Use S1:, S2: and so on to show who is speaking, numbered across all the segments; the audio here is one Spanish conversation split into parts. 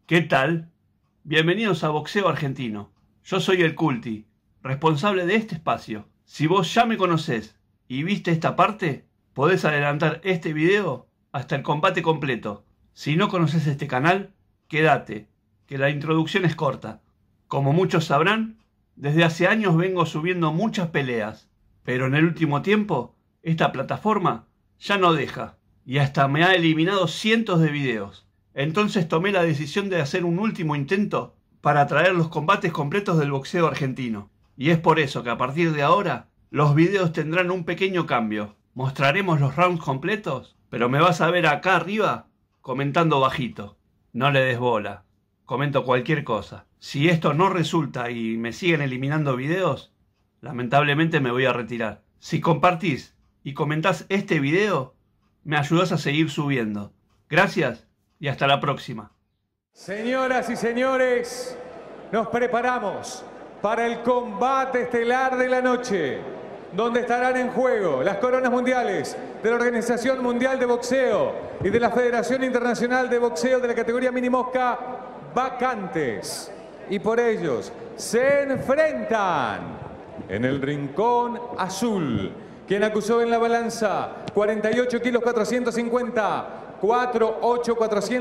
S1: ¿Qué tal? Bienvenidos a Boxeo Argentino. Yo soy el Culti, responsable de este espacio. Si vos ya me conocés y viste esta parte, podés adelantar este video hasta el combate completo. Si no conoces este canal, quédate, que la introducción es corta. Como muchos sabrán, desde hace años vengo subiendo muchas peleas, pero en el último tiempo, esta plataforma ya no deja, y hasta me ha eliminado cientos de videos. Entonces tomé la decisión de hacer un último intento para traer los combates completos del boxeo argentino. Y es por eso que a partir de ahora, los videos tendrán un pequeño cambio. Mostraremos los rounds completos, pero me vas a ver acá arriba comentando bajito. No le des bola, comento cualquier cosa. Si esto no resulta y me siguen eliminando videos, lamentablemente me voy a retirar. Si compartís y comentás este video, me ayudás a seguir subiendo. Gracias y hasta la próxima.
S2: Señoras y señores, nos preparamos para el combate estelar de la noche, donde estarán en juego las coronas mundiales de la Organización Mundial de Boxeo y de la Federación Internacional de Boxeo de la categoría mini mosca vacantes. Y por ellos se enfrentan en el rincón azul, quien acusó en la balanza 48 kilos 450, 4'8",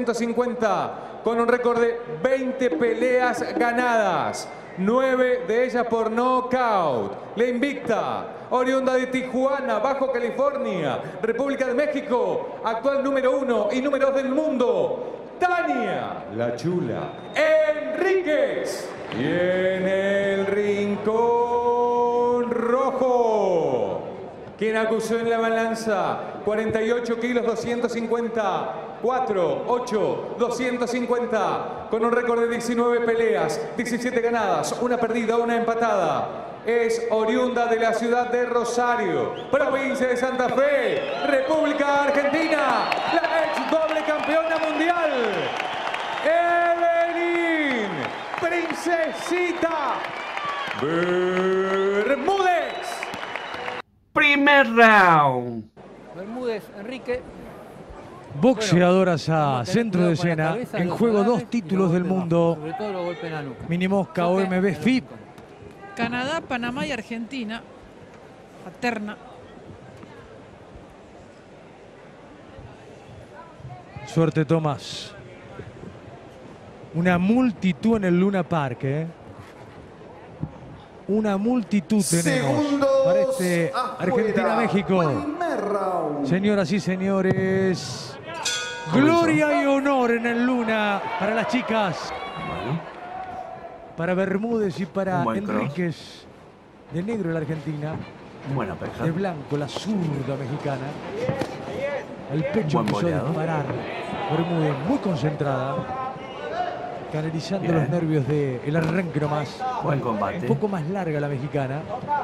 S2: 450, con un récord de 20 peleas ganadas, 9 de ellas por nocaut. La invicta, oriunda de Tijuana, Bajo California, República de México, actual número 1 y número 2 del mundo, Tania La Chula Enríquez. Y en el rincón rojo, quien acusó en la balanza 48 kilos 250, 4'8", 250, con un récord de 19 peleas, 17 ganadas, una perdida, una empatada. Es oriunda de la ciudad de Rosario, provincia de Santa Fe, República Argentina, la ex doble campeona mundial, Evelyn Princesita Bermúdez.
S1: Primer round.
S3: Bermúdez, Enrique.
S4: Boxeadoras a centro de escena, en juego 2 títulos del mundo.
S3: Sobre todo los golpes en la nuca.
S4: Mini mosca, OMB, FIP.
S5: Canadá, Panamá y Argentina. Paterna.
S4: Suerte, Tomás. Una multitud en el Luna Park, ¿eh? Una multitud tenemos para este Argentina-México. Señoras y señores, gloria y honor en el Luna para las chicas. Para Bermúdez y para Enríquez. De negro la Argentina.
S1: Buena pesca.
S4: De blanco la zurda mexicana. El pecho empezó a disparar. Bermúdez muy concentrada, canalizando los nervios del arranque nomás.
S1: Buen combate.
S4: Un poco más larga la mexicana.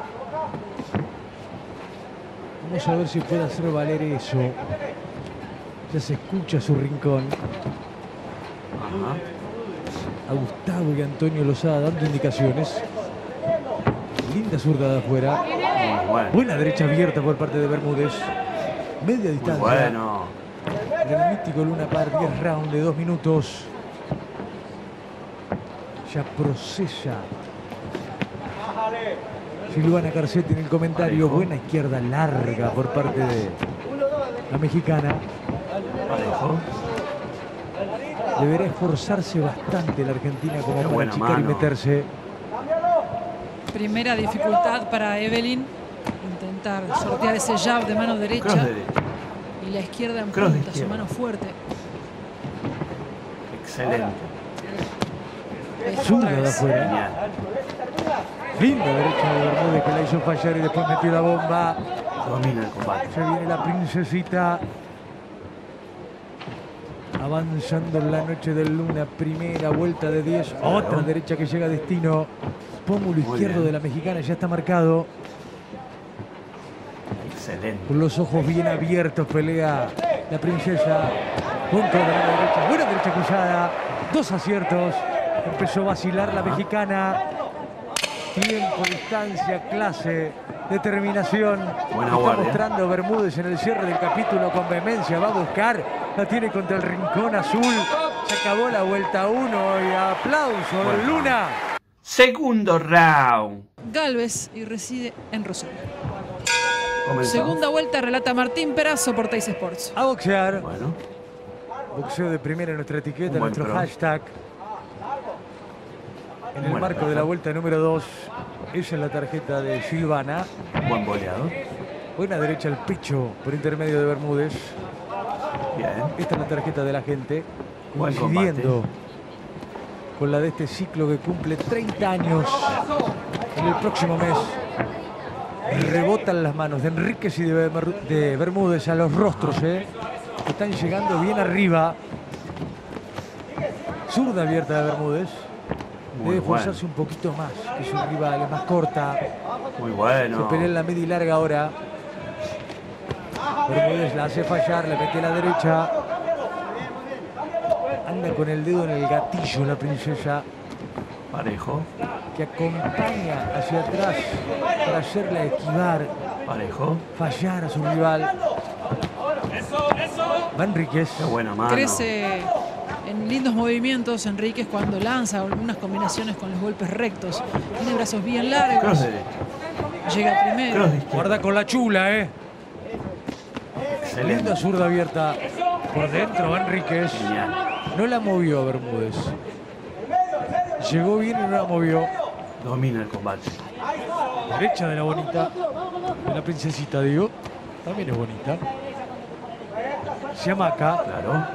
S4: Vamos a ver si puede hacer valer eso. Ya se escucha su rincón.
S1: Ajá.
S4: A Gustavo y Antonio Lozada dando indicaciones. Linda zurda de afuera. Buena derecha abierta por parte de Bermúdez. Media distancia.
S1: Bueno.
S4: El mítico Luna Park, 10 rounds de 2 minutos. Ya procesa Silvana Carcetti en el comentario. Buena izquierda larga por parte de la mexicana. Deberá esforzarse bastante la Argentina como para achicar y meterse.
S5: Primera dificultad para Evelyn. Intentar sortear ese jab de mano derecha. Y la izquierda en punta, su mano fuerte.
S1: Excelente.
S4: Zurda de afuera. Linda derecha de Bermúdez que la hizo fallar y después metió la bomba.
S1: Domina el combate.
S4: Se viene la princesita. Avanzando en la noche del Luna. Primera vuelta de 10. Otra derecha que llega a destino. Pómulo izquierdo de la mexicana ya está marcado.
S1: Excelente.
S4: Con los ojos bien abiertos pelea la princesa. Punto de la derecha. Buena derecha cruzada. 2 aciertos. Empezó a vacilar la mexicana. Tiempo, distancia, clase, determinación.
S1: Buena
S4: Está mostrando Bermúdez en el cierre del capítulo con vehemencia. Va a buscar. La tiene contra el rincón azul. Se acabó la vuelta 1 y aplauso de Luna.
S1: Segundo round.
S5: Galvez y reside en Rosario.
S1: Comenzamos.
S5: Segunda vuelta relata Martín Perazo por Teis Sports.
S4: A boxear.
S1: Bueno.
S4: Boxeo de primera en nuestra etiqueta,
S1: Un buen
S4: nuestro
S1: cross.
S4: hashtag. En el
S1: Buena
S4: marco de la
S1: paja.
S4: vuelta número 2. Esa es la tarjeta de Silvana.
S1: Buen boleado.
S4: Buena derecha al pecho por intermedio de Bermúdez.
S1: Bien.
S4: Esta es la tarjeta de la gente.
S1: Buen
S4: Coincidiendo con la de este ciclo que cumple 30 años en el próximo mes. Rebotan las manos de Enríquez y de Bermúdez a los rostros, que están llegando bien arriba. Zurda abierta de Bermúdez.
S1: Muy
S4: Debe
S1: bueno.
S4: forzarse un poquito más que su rival, es más corta.
S1: Muy
S4: Se
S1: bueno.
S4: pelea en la media y larga ahora. Bermúdez la hace fallar, le mete a la derecha. Anda con el dedo en el gatillo la princesa,
S1: Parejo.
S4: que acompaña hacia atrás para hacerla esquivar,
S1: Parejo.
S4: fallar a su rival. Va Enríquez.
S1: Qué buena mano.
S5: Crece en lindos movimientos Enríquez cuando lanza algunas combinaciones con los golpes rectos. Tiene brazos bien
S1: Cross
S5: largos.
S1: derecho.
S5: Llega primero.
S1: Cross de izquierda.
S4: Guarda con la chula,
S1: Excelente.
S4: Linda zurda abierta. Por dentro va Enríquez.
S1: Genial.
S4: No la movió Bermúdez. Llegó bien y no la movió.
S1: Domina el combate.
S4: Derecha de la bonita. De la princesita, digo. También es bonita. Se amaca.
S1: Claro.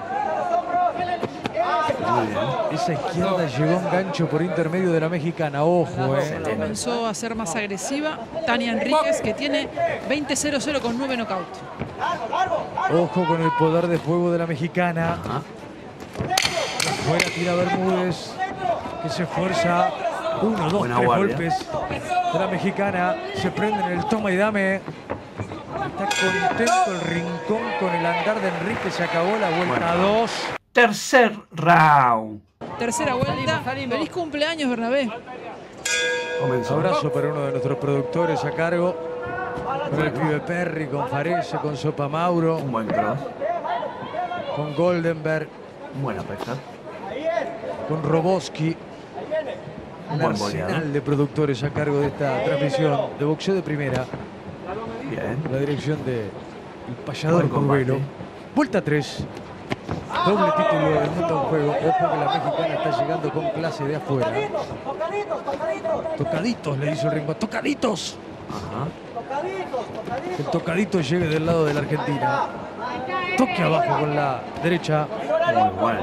S1: Muy bien.
S4: Esa izquierda llegó un gancho por intermedio de la mexicana. Ojo,
S5: Comenzó a ser más agresiva Tania Enríquez, que tiene 20-0-0 con 9 knockouts.
S4: Ojo con el poder de fuego de la mexicana.
S1: Ajá.
S4: Fuera tira Bermúdez, que se esfuerza. 1, 2,
S1: Buena
S4: 3
S1: guardia.
S4: golpes de la mexicana. Se prende en el toma y dame. Está contento el rincón con el andar de Enrique. Se acabó la vuelta 2.
S1: Tercer round.
S5: Tercera vuelta. Feliz cumpleaños, Bernabé.
S1: Comenzó.
S4: Abrazo para uno de nuestros productores a cargo. Con el pibe Perry, con Farese, con Sopa Mauro,
S1: Un buen cross.
S4: con Goldenberg,
S1: Buena pesca.
S4: con Roboski. Un
S1: Buen
S4: arsenal
S1: boleado.
S4: de productores a cargo de esta transmisión de boxeo de primera.
S1: Bien.
S4: La dirección de el payador
S1: Buen combate.
S4: Curvelo. Vuelta 3. Doble título del mundo en juego. Ojo que la mexicana está llegando con clase de afuera. Tocaditos, le hizo el ritmo. ¡Tocaditos!
S1: Ajá.
S4: El tocadito llegue del lado de la Argentina. Toque abajo con la derecha.
S1: Muy bueno.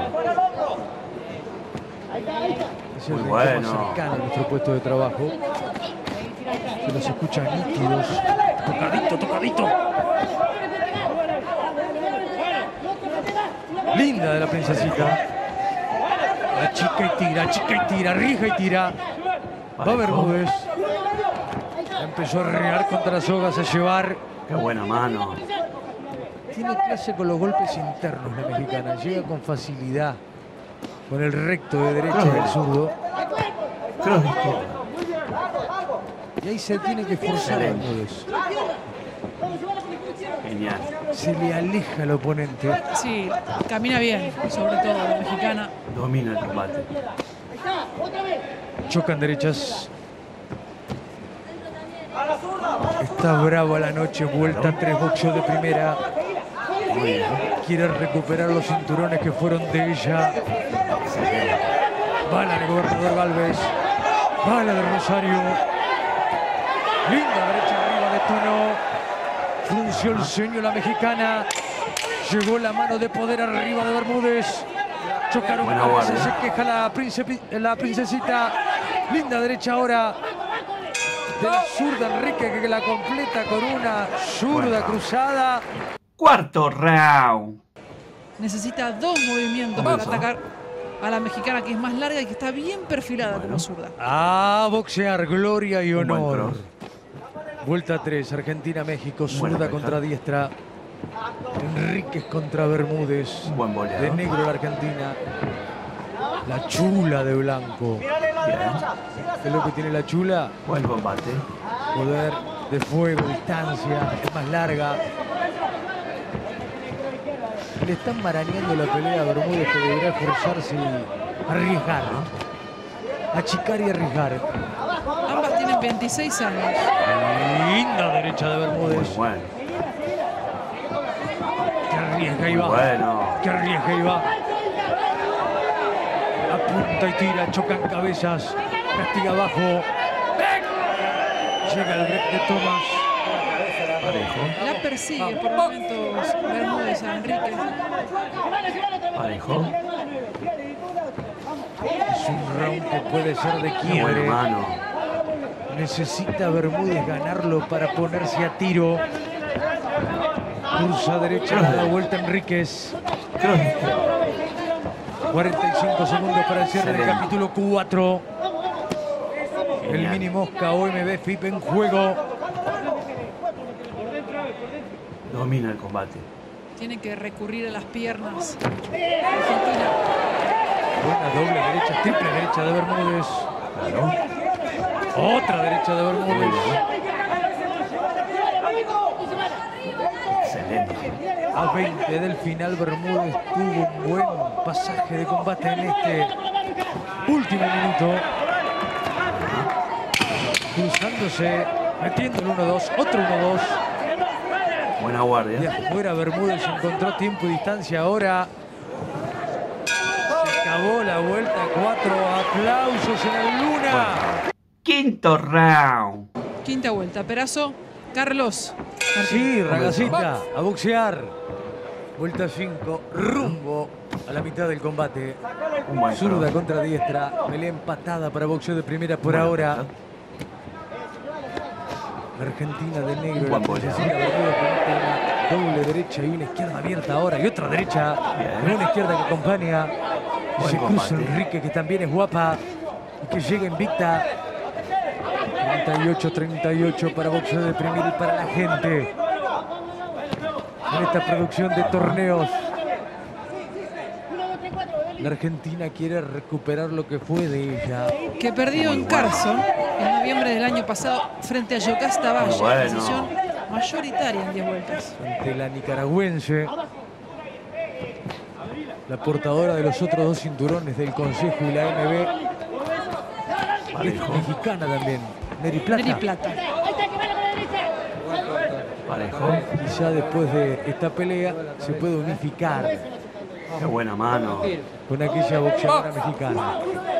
S4: Es el
S1: Muy
S4: rincón
S1: bueno.
S4: más cercano a nuestro puesto de trabajo. Se los escucha nítidos. Tocadito, tocadito. Linda de la princesita. La chica y tira, rija y tira. Va
S1: Parejo.
S4: Bermúdez. Empezó a rear contra las sogas, a llevar.
S1: Qué buena mano.
S4: Tiene clase con los golpes internos la mexicana. Llega con facilidad. Con el recto de derecha y el zurdo.
S1: Cross de izquierda.
S4: Y ahí se tiene que forzar
S1: Excelente.
S4: Bermúdez.
S1: Genial.
S4: Se le aleja al oponente.
S5: Sí, camina bien, sobre todo la mexicana.
S1: Domina el combate.
S4: Chocan derechas. Está brava la noche. Vuelta 3, boxeo de primera.
S1: Muy bien.
S4: Quiere recuperar los cinturones que fueron de ella. Va la de Gobernador Galvez. Va la de Rosario. Linda derecha arriba de tono. Frunció el ceño la mexicana. Llegó la mano de poder arriba de Bermúdez. Chocaron
S1: Buena
S4: cabezas,
S1: guardia.
S4: se queja la princesita. Linda derecha ahora de la zurda Enrique, que la completa con una zurda
S1: Bueno.
S4: cruzada.
S1: Cuarto round.
S5: Necesita 2 movimientos para
S1: Comenzó.
S5: atacar a la mexicana, que es más larga y que está bien perfilada
S1: Bueno.
S5: como zurda.
S4: A boxear, gloria y
S1: Un buen
S4: honor.
S1: cross.
S4: Vuelta 3, Argentina-México,
S1: Buena
S4: zurda
S1: pesca.
S4: contra diestra. Enríquez contra Bermúdez.
S1: Un buen boleado.
S4: De negro la Argentina. La chula de blanco.
S1: Bien.
S4: ¿Qué es lo que tiene la chula?
S1: Buen combate.
S4: Poder de fuego, distancia, es más larga. le están marañando la pelea a Bermúdez, que deberá esforzarse y arriesgar, achicar y arriesgar.
S5: Ambas tienen 26 años.
S4: Linda derecha de Bermúdez.
S1: Bueno.
S4: Que arriesga y va.
S1: Bueno.
S4: Que arriesga y va. Apunta y tira, chocan cabezas. Castiga abajo. Llega el break de Thomas.
S1: Parejo.
S5: La persigue por momentos Bermúdez a Enríquez.
S1: Parejo.
S4: Es un round que puede ser de quiebre.
S1: Buena mano.
S4: Necesita Bermúdez ganarlo para ponerse a tiro. Cursa derecha, le da vuelta Enríquez. 45 segundos para el cierre del capítulo 4. El mini Mosca OMB FIP en juego.
S1: Domina el combate.
S5: Tiene que recurrir a las piernas. Argentina.
S4: Buena doble derecha, triple derecha de Bermúdez.
S1: Claro.
S4: Otra derecha de Bermúdez.
S1: Excelente.
S4: A 20 del final, Bermúdez tuvo un buen pasaje de combate en este último minuto. Cruzándose, metiendo el 1-2, otro 1-2.
S1: Buena
S4: De
S1: guardia.
S4: afuera Bermúdez encontró tiempo y distancia ahora. Se acabó la vuelta 4. Aplausos en el Luna.
S1: Quinto round.
S5: Quinta vuelta. Perazo, Carlos.
S4: Sí, Ragacita, a boxear. Vuelta 5, rumbo a la mitad del combate.
S1: Un buen
S4: Zurda
S1: cross.
S4: contra diestra, pelea empatada para boxeo de primera por
S1: Buena
S4: ahora.
S1: pelea.
S4: La Argentina de negro, la
S1: Buen
S4: princesita
S1: boleado.
S4: Bermúdez conecta una doble derecha y una izquierda abierta ahora. Y otra derecha,
S1: Bien.
S4: y una izquierda que acompaña. Y
S1: Buen
S4: se cruza
S1: combate.
S4: Enrique, que también es guapa y que llega invicta. 38-38 para boxeo de primera y para la gente. En esta producción de torneos, la Argentina quiere recuperar lo que fue de ella.
S5: Que perdió en Carson en noviembre del año pasado frente a Yocasta Valle.
S1: Bueno.
S5: Decisión mayoritaria en 10 vueltas.
S4: Ante la nicaragüense, la portadora de los otros 2 cinturones del Consejo y la MB,
S1: Parejo.
S4: mexicana también, Neri Plata.
S5: Neri Plata.
S1: Parejo.
S4: Quizá después de esta pelea se puede unificar
S1: Qué buena mano.
S4: con aquella boxeadora mexicana.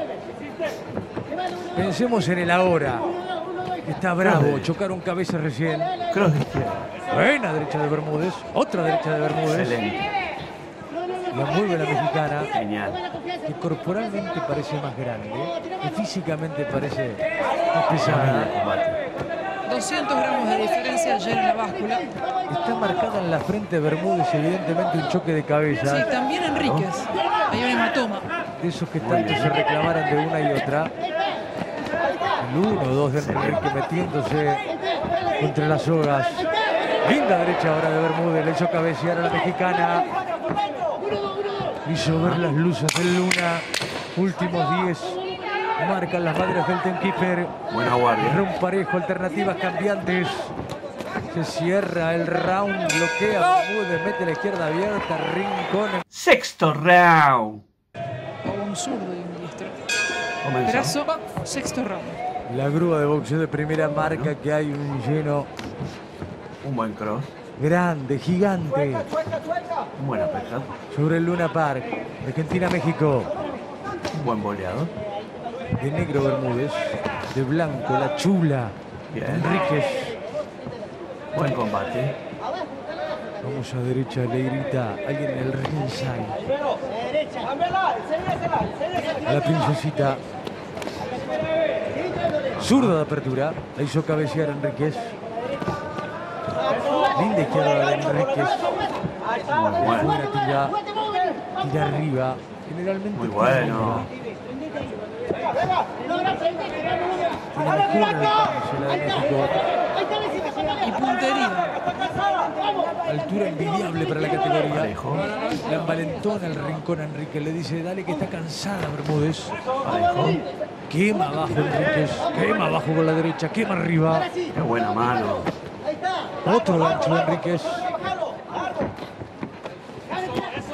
S4: Pensemos en el ahora. Está bravo, chocaron cabezas recién.
S1: Cross de izquierda.
S4: Buena derecha de Bermúdez, otra derecha de Bermúdez.
S1: Excelente.
S4: La mueve la mexicana,
S1: Genial.
S4: que corporalmente parece más grande y físicamente parece más
S1: Domina
S4: pesada.
S1: el combate.
S5: 200 gramos de diferencia ayer en la báscula.
S4: Está marcada en la frente de Bermúdez, evidentemente un choque de
S5: Sí,
S4: cabeza.
S5: también Enríquez. Hay un hematoma.
S4: De esos que tanto se reclamaran de una y otra. El 1-2 de Enrique metiéndose entre las sogas. Linda derecha ahora de Bermúdez, le hizo cabecear a la mexicana. Hizo ver las luces del Luna. Últimos 10. Marcan las madres del Tenkeeper.
S1: Buena guardia.
S4: Round parejo, alternativas cambiantes. Se cierra el round, bloquea Bermúdez, mete la izquierda abierta, Rincón.
S1: Sexto round.
S5: O un zurdo y un diestro.
S1: Comenzó.
S5: Perazo, sexto round.
S4: La grúa de boxeo de primera marca, que hay un lleno
S1: Un buen cross.
S4: grande, gigante,
S1: Buena pesca.
S4: sobre el Luna Park. Argentina-México.
S1: Un buen boleado.
S4: De negro Bermúdez, de blanco la chula
S1: Bien.
S4: Enríquez.
S1: Buen combate.
S4: Vamos a derecha, le grita alguien en el ringside a la princesita. Zurda de apertura, la hizo cabecear Enríquez. Linda izquierda de Enríquez.
S1: Muy bueno.
S4: Buena tira, tira arriba. Generalmente
S1: Muy
S4: tira
S1: bueno.
S4: arriba. Tiene mejor alcance la de México.
S5: Y puntería.
S4: Altura envidiable para la categoría.
S1: Parejo.
S4: La envalentona el Rincón a Enrique. Le dice, dale que está cansada Bermúdez.
S1: Parejo.
S4: Quema abajo Enríquez. Quema abajo con la derecha. Quema arriba.
S1: Qué buena mano.
S4: Otro gancho de Enríquez.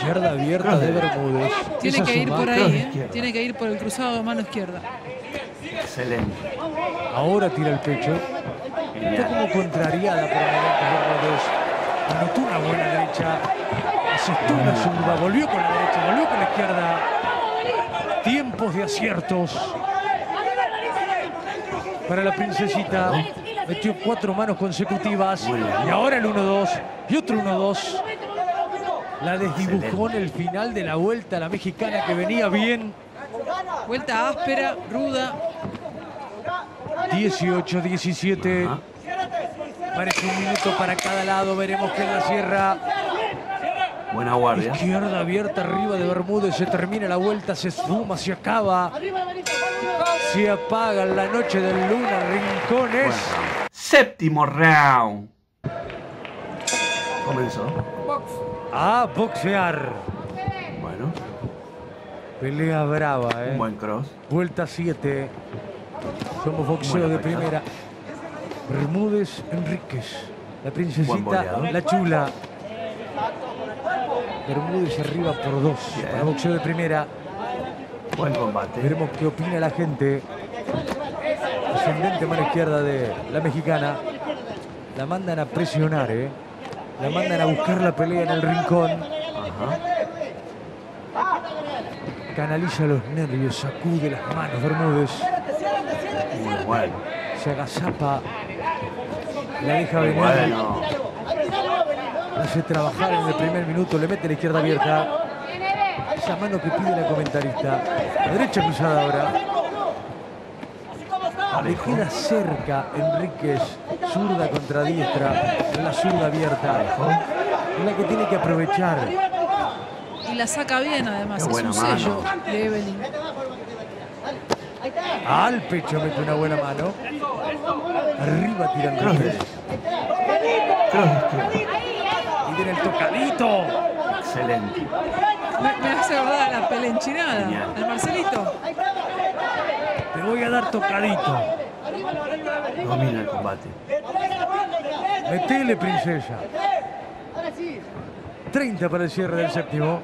S4: Izquierda abierta de Bermúdez.
S5: Tiene que ir por ahí, Tiene que ir por el cruzado de mano izquierda.
S1: Excelente.
S4: Ahora tira el pecho. Está como contrariada por momentos Bermúdez. Anotó una buena derecha. Asestó una zurda. Volvió con la derecha. Volvió con la izquierda. Tiempos de aciertos para la princesita. Metió 4 manos consecutivas. Y ahora el 1-2. Y otro 1-2. La desdibujó en el final de la vuelta la mexicana, que venía bien.
S5: Vuelta áspera, ruda.
S4: 18-17. Parece un minuto para cada lado. Veremos quién la cierra.
S1: Buena guardia.
S4: Izquierda abierta arriba de Bermúdez. Se termina la vuelta, se suma, se acaba. Se apaga en la noche del Luna Rincones.
S1: Séptimo round. Comenzó.
S4: A boxear.
S1: Bueno.
S4: Pelea brava,
S1: Un buen cross.
S4: Vuelta 7. Somos boxeo de primera. Bermúdez, Enríquez. La princesita, la chula. Bermúdez arriba por 2. Para boxeo de primera.
S1: Buen combate.
S4: Veremos qué opina la gente. Ascendente mano izquierda de la mexicana. La mandan a presionar, La mandan a buscar la pelea en el rincón. Canaliza los nervios, sacude las manos Bermúdez.
S1: Muy bueno.
S4: Se agazapa. La deja venir.
S1: Bueno.
S4: Hace trabajar en el primer minuto. Le mete la izquierda abierta. Esa mano que pide la comentarista. La derecha cruzada ahora. Le queda cerca Enríquez. Zurda contra diestra. En la zurda abierta. Es la que tiene que aprovechar.
S5: Y la saca bien además. Es un sello de Evelyn.
S4: Al pecho mete una buena mano. Arriba tira Enríquez. Y tiene el tocadito.
S1: Excelente.
S5: Me hace acordar a la pelea enchinada. Al Marcelito.
S4: Te voy a dar tocadito.
S1: Domina el combate.
S4: Metele, princesa. 30 para el cierre del séptimo.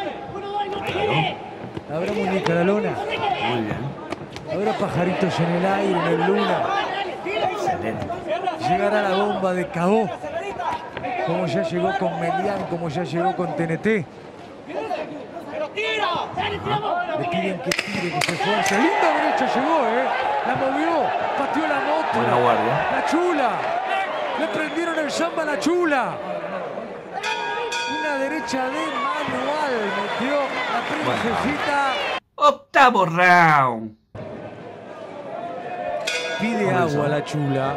S4: Habrá muñeca la lona.
S1: Muy bien.
S4: Habrá pajaritos en el aire, en el Luna.
S1: Excelente.
S4: Llegará la bomba de KO. Como ya llegó con Melián, como ya llegó con TNT. Le piden que tire, que se esfuerce. Linda derecha llegó, La movió, pateó la moto.
S1: Buena guardia.
S4: La chula. Le prendieron el samba a la chula. Una derecha de manual metió la princesita.
S1: Octavo round.
S4: Pide agua la chula.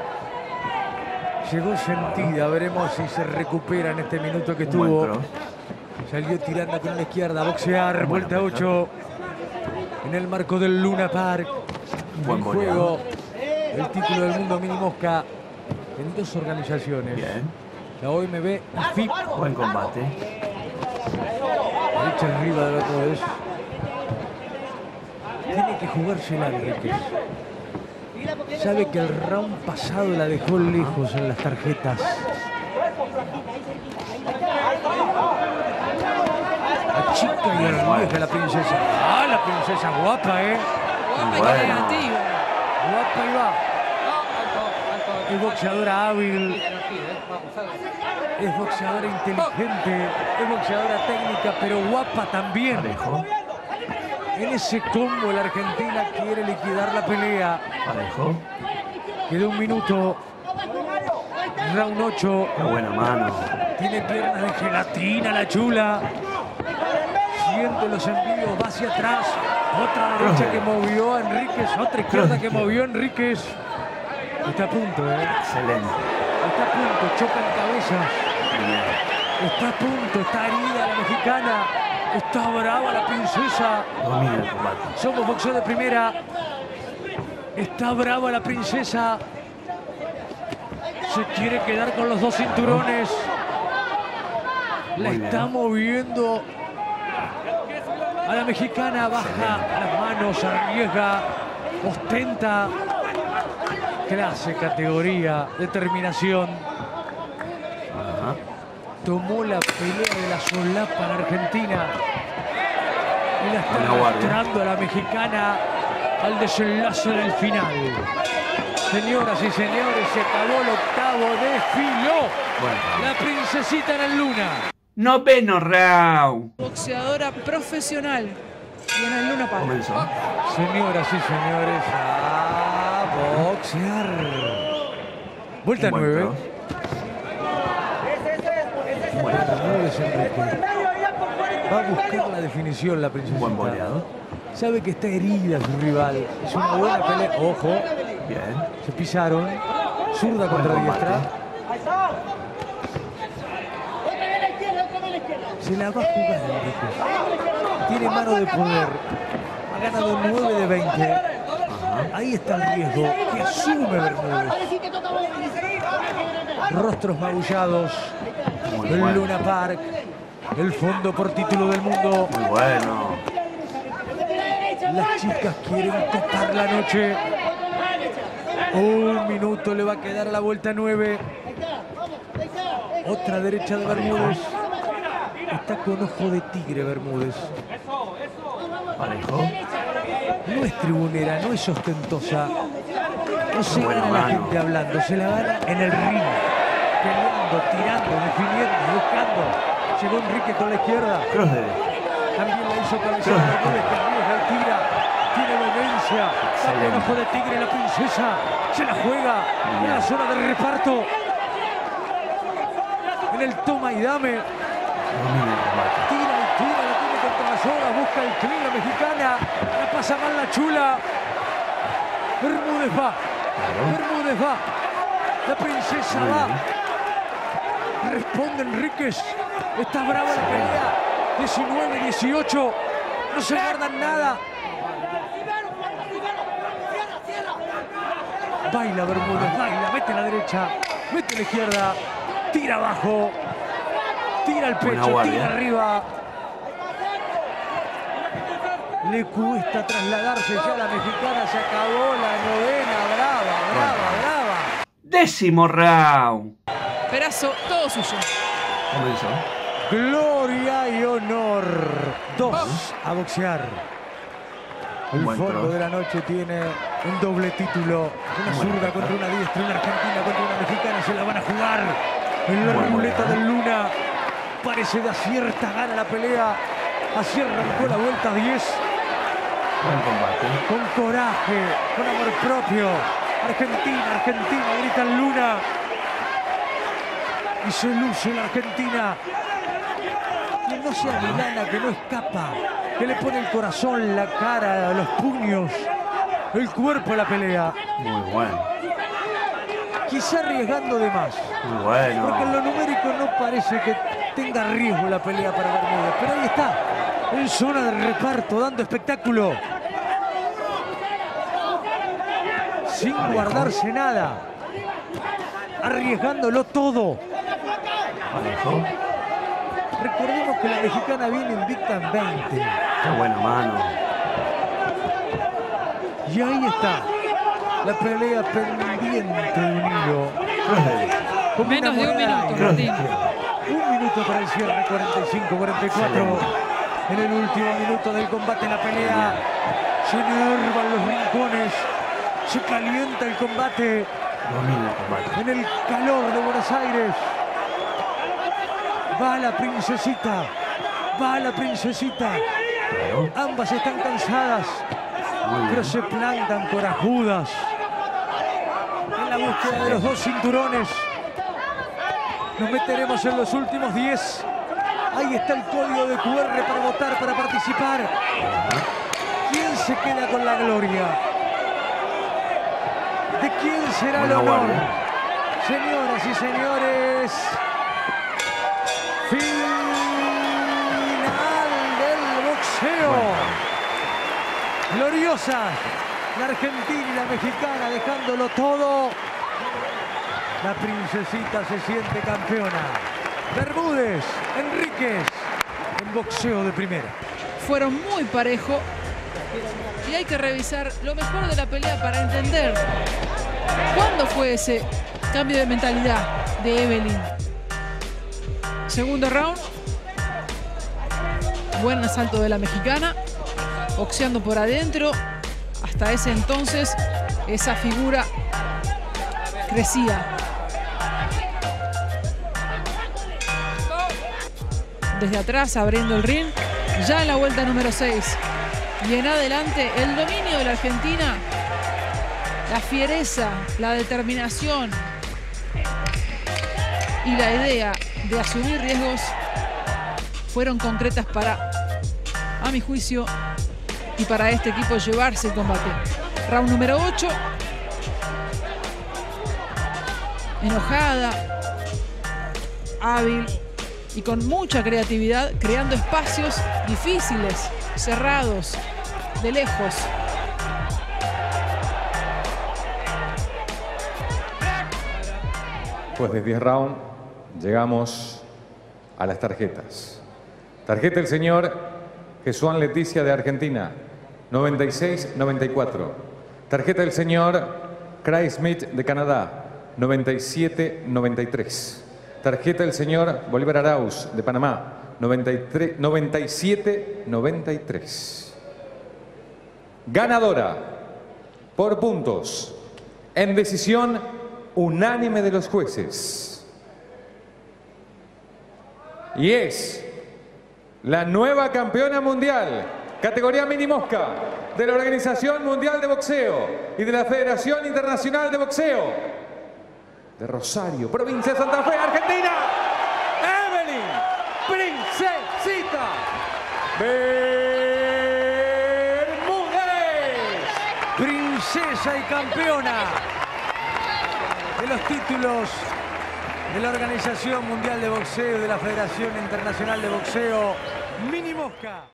S4: Llegó sentida, veremos si se recupera en este minuto que estuvo. Salió tirando con la izquierda, boxear, vuelta 8. En el marco del Luna Park. En juego el título del mundo mini mosca en 2 organizaciones.
S1: Bien.
S4: La OMB y FIP.
S1: Buen combate.
S4: Derecha arriba de los dos. Tiene que jugársela Enríquez. Sabe que el round pasado la dejó lejos en las tarjetas. La chica y arriesga la princesa. Ah, la princesa guapa,
S5: Guapa y creativa.
S4: Guapa y va. Es boxeadora hábil. Es boxeadora inteligente. Es boxeadora técnica, pero guapa también.
S1: Parejo.
S4: En ese combo la Argentina quiere liquidar la pelea.
S1: Parejo.
S4: Queda un minuto. Round 8.
S1: Qué buena mano.
S4: Tiene piernas de gelatina la chula. Siente los envíos, va hacia atrás. Otra derecha que movió a Enríquez. Otra izquierda que movió a Enríquez. Está a punto,
S1: Excelente.
S4: Está a punto, chocan cabezas. Está a punto, está herida la mexicana. Está brava la princesa.
S1: Domina el combate.
S4: Somos boxeo de primera. Está brava la princesa. Se quiere quedar con los 2 cinturones. La está moviendo a la mexicana. Baja las manos, arriesga, ostenta. Clase, categoría, determinación. tomó la pelea de la solapa en Argentina y la está arrastrando a la mexicana al desenlace del final. Señoras y señores, se acabó el octavo, desfiló la princesita en el Luna.
S1: Noveno round.
S5: Boxeadora profesional y en el Luna Park.
S1: Comenzó.
S4: Señoras y señores, a boxear. Vuelta 9. Va a buscar la definición la princesita.
S1: Buen boleado.
S4: Sabe que está herida su rival. Es una buena pelea. Ojo.
S1: Bien.
S4: Se pisaron. Zurda contra diestra. Se la va a jugar Enrique. Tiene mano de poder. Ha ganado 9 de 20. Ahí está el riesgo que asume Bermúdez. Rostros magullados. El Luna Park. El fondo por título del mundo.
S1: Muy bueno.
S4: Las chicas quieren copar la noche. Un minuto le va a quedar a la vuelta 9. Otra derecha de Bermúdez. Está con ojo de tigre Bermúdez.
S1: Parejo.
S4: No es tribunera, no es ostentosa. No se gana la gente hablando, se la gana en el ring. Peleando, tirando, definiendo, buscando. Llegó Enrique con la izquierda.
S1: Cross de.
S4: También la hizo cabezón Bermúdez, que arriesga, tira. Tiene vehemencia. Está con ojo de tigre la princesa. Se la juega en la zona del reparto. En el toma y dame. Tira y tira, la tiene contra las horas. Busca el clean la mexicana. La pasa mal la chula. Bermúdez va. Bermúdez va. La princesa va. Responde Enríquez. Está brava la pelea. 19-18. No se guardan nada. Baila Bermúdez, baila. Mete la derecha. Mete la izquierda. Tira abajo. Tira el pecho. Tira arriba. Le cuesta trasladarse ya a la mexicana. Se acabó la novena. Brava, brava, brava.
S1: Décimo round.
S5: Perazo, todo suyo.
S1: Comenzó.
S4: Gloria y honor. 2 a boxear. El fondo de la noche tiene un doble título. Una zurda contra una diestra, una argentina contra una mexicana. Se la van a jugar en la ruleta del Luna. Parece de acierta, gana la pelea. Así arrancó la vuelta 10.
S1: Buen combate.
S4: Con coraje, con amor propio. Argentina, Argentina, grita el Luna. Y se luce la Argentina. Que no sea Milana, que no escapa. Que le pone el corazón, la cara, los puños, el cuerpo a la pelea.
S1: Muy bueno.
S4: Quizá arriesgando de más.
S1: Muy bueno.
S4: Porque en lo numérico no parece que tenga riesgo la pelea para Bermúdez. Pero ahí está, en zona de reparto, dando espectáculo. Sin guardarse nada. Arriesgándolo todo.
S1: Parejo.
S4: Recordemos que la mexicana viene invicta en 20.
S1: Qué buena mano.
S4: Y ahí está. La pelea pendiente de un hilo.
S5: Con menos de un minuto, Martín.
S4: Un minuto para el cierre, 45-44. En el último minuto del combate, la pelea. Se enervan los rincones. Se calienta el combate.
S1: Domina el combate.
S4: En el calor de Buenos Aires. Va la princesita. Va la princesita.
S1: Claro.
S4: Ambas están cansadas. Pero se plantan corajudas. En la búsqueda de los 2 cinturones. Nos meteremos en los últimos 10. Ahí está el código de QR para votar, para participar. ¿Quién se queda con la gloria? ¿De quién será el honor? Señoras y señores, final del boxeo. Gloriosa, la argentina y la mexicana dejándolo todo. La princesita se siente campeona. Bermúdez, Enríquez, en boxeo de primera.
S5: Fueron muy parejos y hay que revisar lo mejor de la pelea para entender cuándo fue ese cambio de mentalidad de Evelyn. Segundo round. Buen asalto de la mexicana. Boxeando por adentro. Hasta ese entonces, esa figura crecía. Desde atrás, abriendo el ring. Ya en la vuelta número 6. Y en adelante, el dominio de la Argentina. La fiereza, la determinación y la idea de asumir riesgos fueron concretas para, a mi juicio, y para este equipo llevarse el combate. Round número 8. Enojada, hábil y con mucha creatividad, creando espacios difíciles, cerrados, de lejos.
S2: Después de 10 rounds, llegamos a las tarjetas. Tarjeta del señor Jesuán Leticia de Argentina, 96-94. Tarjeta del señor Craig Smith de Canadá, 97-93. Tarjeta del señor Bolívar Arauz de Panamá, 97-93. Ganadora por puntos en decisión unánime de los jueces. Y es la nueva campeona mundial, categoría mini mosca, de la Organización Mundial de Boxeo y de la Federación Internacional de Boxeo de Rosario, provincia de Santa Fe, Argentina, Evelyn Princesita Bermúdez.
S4: Princesa y campeona de los títulos de la Organización Mundial de Boxeo y de la Federación Internacional de Boxeo, Mini Mosca.